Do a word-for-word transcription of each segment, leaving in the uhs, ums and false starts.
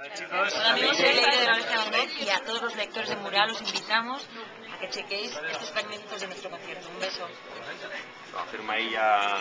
Hola amigos, soy Leire de la Oreja de Van Gogh y a todos los lectores de mural os invitamos a que chequéis estos fragmentos de nuestro concierto. Un beso. No, firma ahí ya...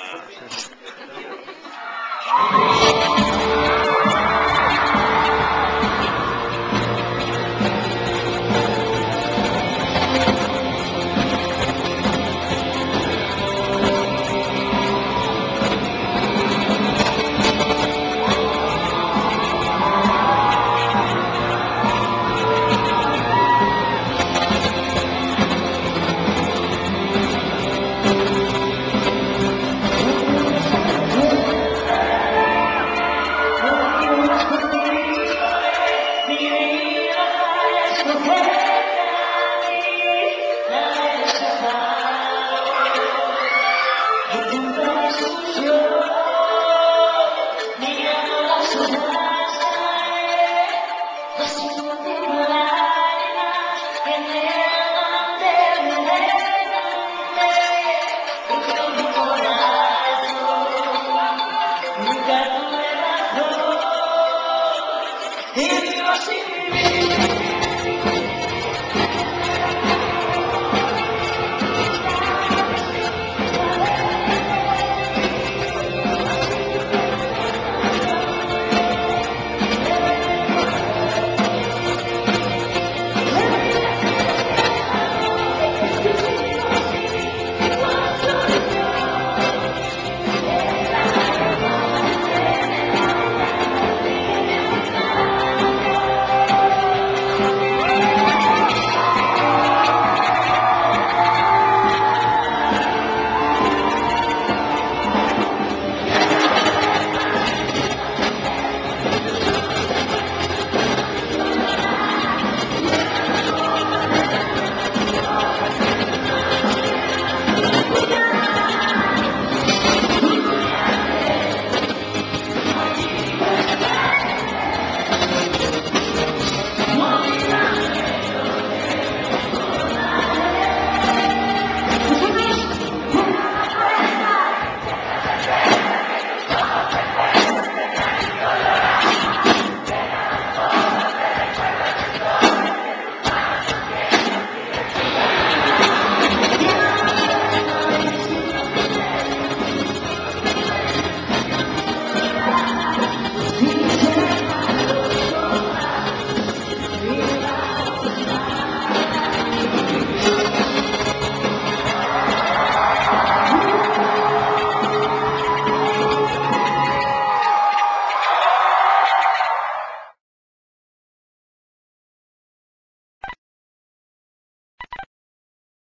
If you see me